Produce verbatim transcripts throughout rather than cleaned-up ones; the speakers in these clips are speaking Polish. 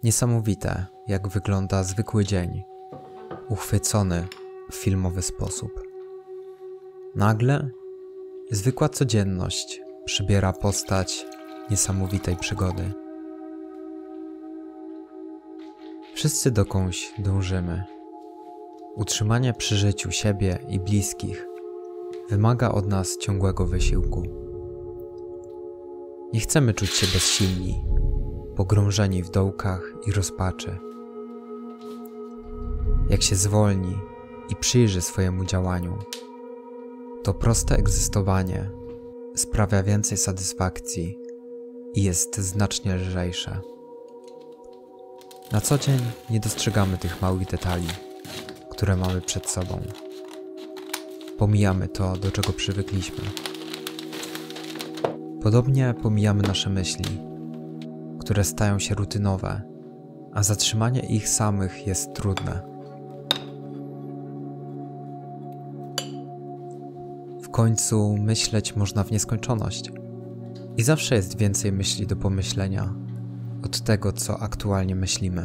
Niesamowite, jak wygląda zwykły dzień, uchwycony w filmowy sposób. Nagle zwykła codzienność przybiera postać niesamowitej przygody. Wszyscy dokądś dążymy. Utrzymanie przy życiu siebie i bliskich wymaga od nas ciągłego wysiłku. Nie chcemy czuć się bezsilni, pogrążeni w dołkach i rozpaczy. Jak się zwolni i przyjrzy swojemu działaniu, to proste egzystowanie sprawia więcej satysfakcji i jest znacznie lżejsze. Na co dzień nie dostrzegamy tych małych detali, które mamy przed sobą. Pomijamy to, do czego przywykliśmy. Podobnie pomijamy nasze myśli, które stają się rutynowe, a zatrzymanie ich samych jest trudne. W końcu myśleć można w nieskończoność i zawsze jest więcej myśli do pomyślenia od tego, co aktualnie myślimy.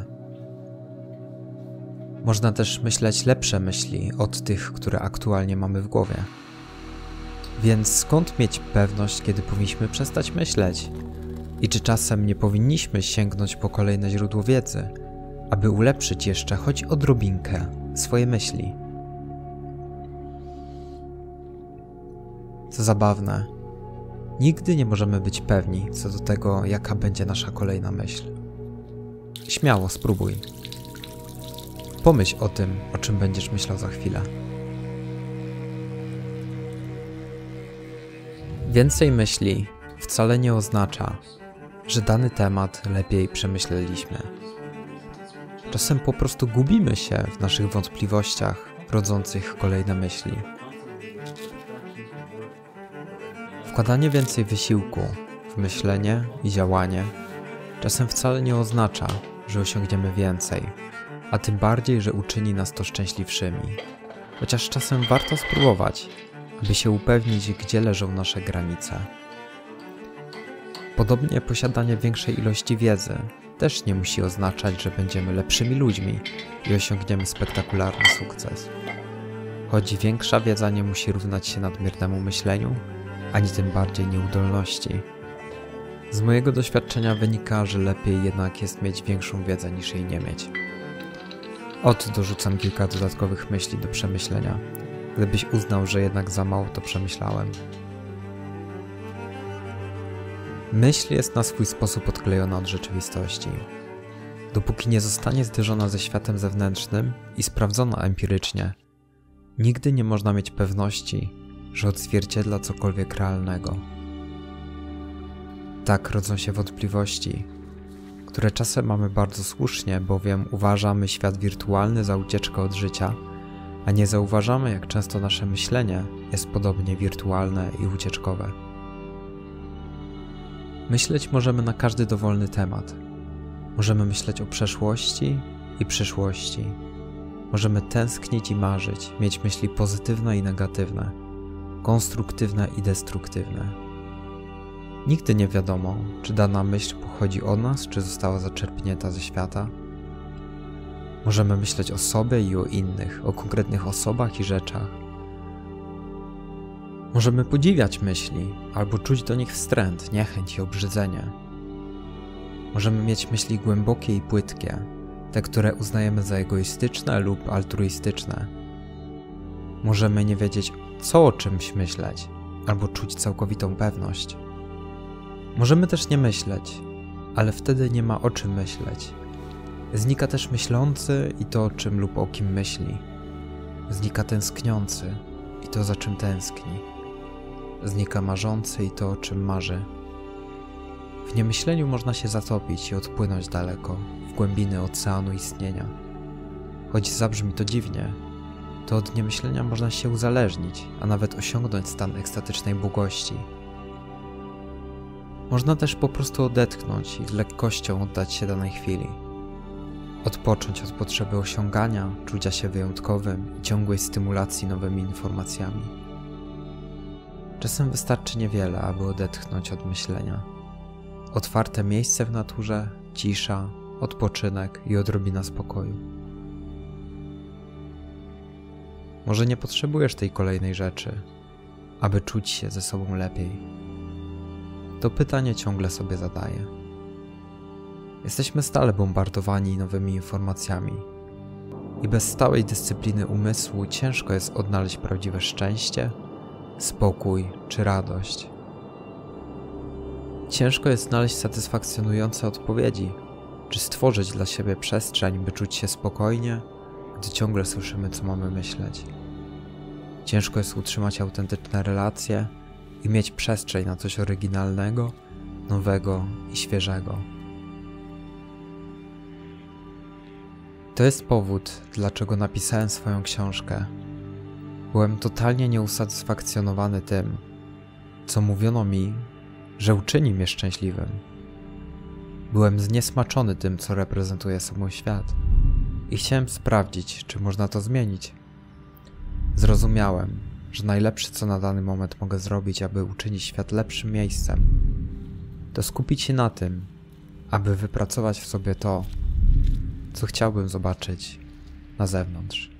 Można też myśleć lepsze myśli od tych, które aktualnie mamy w głowie. Więc skąd mieć pewność, kiedy powinniśmy przestać myśleć? I czy czasem nie powinniśmy sięgnąć po kolejne źródło wiedzy, aby ulepszyć jeszcze choć odrobinkę swoje myśli? Co zabawne, nigdy nie możemy być pewni co do tego, jaka będzie nasza kolejna myśl. Śmiało spróbuj. Pomyśl o tym, o czym będziesz myślał za chwilę. Więcej myśli wcale nie oznacza, że dany temat lepiej przemyśleliśmy. Czasem po prostu gubimy się w naszych wątpliwościach rodzących kolejne myśli. Wkładanie więcej wysiłku w myślenie i działanie czasem wcale nie oznacza, że osiągniemy więcej, a tym bardziej, że uczyni nas to szczęśliwszymi. Chociaż czasem warto spróbować, aby się upewnić, gdzie leżą nasze granice. Podobnie posiadanie większej ilości wiedzy też nie musi oznaczać, że będziemy lepszymi ludźmi i osiągniemy spektakularny sukces. Choć większa wiedza nie musi równać się nadmiernemu myśleniu, ani tym bardziej nieudolności. Z mojego doświadczenia wynika, że lepiej jednak jest mieć większą wiedzę niż jej nie mieć. Ot dorzucam kilka dodatkowych myśli do przemyślenia, gdybyś uznał, że jednak za mało to przemyślałem. Myśl jest na swój sposób odklejona od rzeczywistości. Dopóki nie zostanie zderzona ze światem zewnętrznym i sprawdzona empirycznie, nigdy nie można mieć pewności, że odzwierciedla cokolwiek realnego. Tak rodzą się wątpliwości, które czasem mamy bardzo słusznie, bowiem uważamy świat wirtualny za ucieczkę od życia, a nie zauważamy, jak często nasze myślenie jest podobnie wirtualne i ucieczkowe. Myśleć możemy na każdy dowolny temat. Możemy myśleć o przeszłości i przyszłości. Możemy tęsknić i marzyć, mieć myśli pozytywne i negatywne, konstruktywne i destruktywne. Nigdy nie wiadomo, czy dana myśl pochodzi od nas, czy została zaczerpnięta ze świata. Możemy myśleć o sobie i o innych, o konkretnych osobach i rzeczach. Możemy podziwiać myśli, albo czuć do nich wstręt, niechęć i obrzydzenie. Możemy mieć myśli głębokie i płytkie, te, które uznajemy za egoistyczne lub altruistyczne. Możemy nie wiedzieć, co o czymś myśleć, albo czuć całkowitą pewność. Możemy też nie myśleć, ale wtedy nie ma o czym myśleć. Znika też myślący i to, o czym lub o kim myśli. Znika tęskniący i to, za czym tęskni. Znika marzący i to, o czym marzy. W niemyśleniu można się zatopić i odpłynąć daleko, w głębiny oceanu istnienia. Choć zabrzmi to dziwnie, to od niemyślenia można się uzależnić, a nawet osiągnąć stan ekstatycznej błogości. Można też po prostu odetchnąć i z lekkością oddać się danej chwili. Odpocząć od potrzeby osiągania, czucia się wyjątkowym i ciągłej stymulacji nowymi informacjami. Czasem wystarczy niewiele, aby odetchnąć od myślenia. Otwarte miejsce w naturze, cisza, odpoczynek i odrobina spokoju. Może nie potrzebujesz tej kolejnej rzeczy, aby czuć się ze sobą lepiej. To pytanie ciągle sobie zadaję. Jesteśmy stale bombardowani nowymi informacjami i bez stałej dyscypliny umysłu ciężko jest odnaleźć prawdziwe szczęście, spokój czy radość. Ciężko jest znaleźć satysfakcjonujące odpowiedzi, czy stworzyć dla siebie przestrzeń, by czuć się spokojnie, gdy ciągle słyszymy, co mamy myśleć. Ciężko jest utrzymać autentyczne relacje i mieć przestrzeń na coś oryginalnego, nowego i świeżego. To jest powód, dlaczego napisałem swoją książkę. Byłem totalnie nieusatysfakcjonowany tym, co mówiono mi, że uczyni mnie szczęśliwym. Byłem zniesmaczony tym, co reprezentuje sobą świat i chciałem sprawdzić, czy można to zmienić. Zrozumiałem, że najlepsze, co na dany moment mogę zrobić, aby uczynić świat lepszym miejscem, to skupić się na tym, aby wypracować w sobie to, co chciałbym zobaczyć na zewnątrz.